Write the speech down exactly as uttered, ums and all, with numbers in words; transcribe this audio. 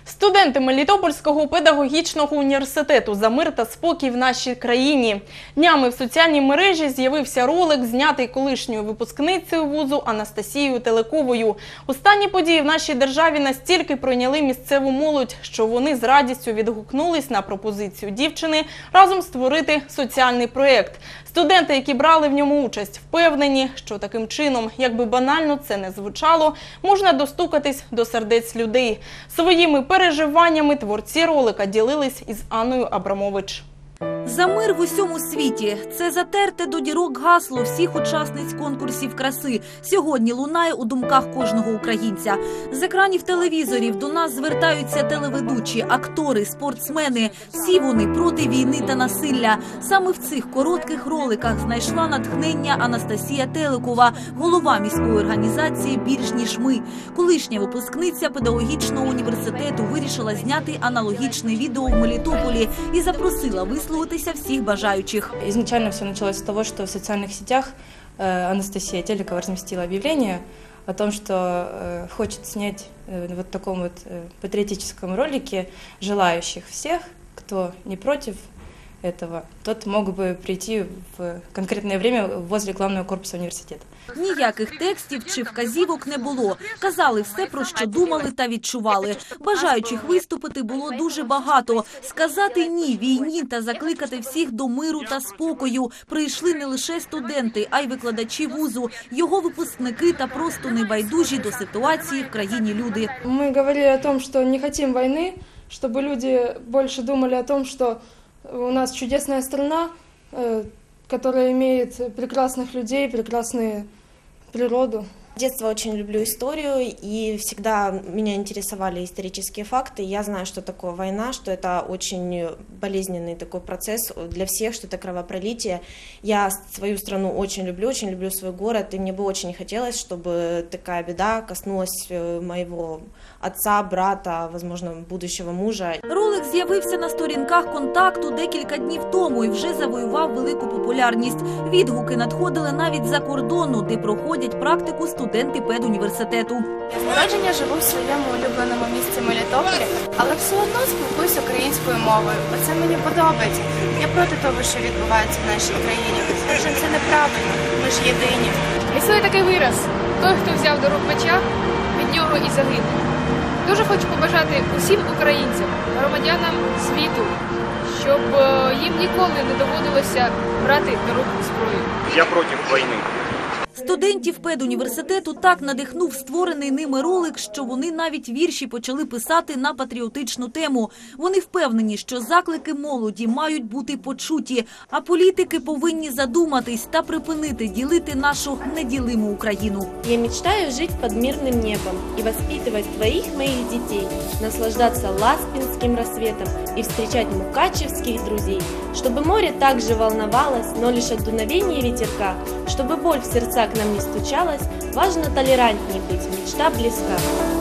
Студенти Мелітопольського педагогічного університету за мир та спокій в нашій країні. Днями в соціальній мережі з'явився ролик, знятий колишньою випускницею вузу Анастасією Телековою. Останні події в нашій державі настільки пройняли місцеву молодь, що вони з радістю відгукнулись на пропозицію дівчини разом створити соціальний проєкт. Студенти, які брали в ньому участь, впевнені, що таким чином, як би банально це не звучало, можна достукатись до сердець людей. Своїми переживаннями творці ролика ділились із Анною Абрамович. За мир в усьому світі – це затерте до дірок гасло всіх учасниць конкурсів краси. Сьогодні лунає у думках кожного українця. З екранів телевізорів до нас звертаються телеведучі, актори, спортсмени. Всі вони проти війни та насилля. Саме в цих коротких роликах знайшла натхнення Анастасія Телекова, голова міської організації «Більш ніж ми». Колишня випускниця педагогічного університету вирішила зняти аналогічне відео в Мелітополі і запросила висловити всех бажаючих. Изначально все началось с того, что в социальных сетях э, Анастасия Телекова разместила объявление о том, что э, хочет снять э, вот таком вот э, патриотическом ролике желающих всех, кто не против этого, тот мог бы прийти в конкретное время возле главного корпуса университета. Ніяких текстів чи вказівок не було. Казали все, про що думали та відчували. Бажаючих виступити було дуже багато. Сказати «ні» війні та закликати всіх до миру та спокою прийшли не лише студенти, а й викладачі вузу, його випускники та просто небайдужі до ситуації в країні люди. Ми говорили о том, що не хочемо війни, щоб люди більше думали о том, що у нас чудесная страна, которая имеет прекрасных людей, прекрасную природу. С детства очень люблю историю, и всегда меня интересовали исторические факты. Я знаю, что такое война, что это очень болезненный такой процесс для всех, что это кровопролитие. Я свою страну очень люблю, очень люблю свой город, и мне бы очень хотелось, чтобы такая беда коснулась моего отца, брата, возможно, будущего мужа. Ролик з'явився на сторінках «Контакту» декілька днів тому і вже завоював велику популярність. Відгуки надходили навіть за кордону, де проходять практику студенти педуніверситету. Я з народження живу в своєму улюбленому місці Мелітополі, але все одно спілкуюсь українською мовою, бо це мені подобається. Я проти того, що відбувається в нашій країні, адже це неправильно, ми ж єдині. Існує такий вираз – той, хто взяв до рук меча, від нього і загине. Дуже хочу побажати усім українцям, громадянам світу, щоб їм ніколи не доводилося брати до рук зброю. Я проти війни. Студентів педуніверситету так надихнув створений ними ролик, що вони навіть вірші почали писати на патріотичну тему. Вони впевнені, що заклики молоді мають бути почуті, а політики повинні задуматись та припинити ділити нашу неділиму Україну. Я мечтаю жить под мирным небом и воспитывать твоих моих детей, наслаждаться ласпинским рассветом и встречать мукачевских друзей, чтобы море также волновалось, но лишь от дуновения ветерка, чтобы боль в сердцах к нам не стучалась, важно толерантнее быть, мечта близка.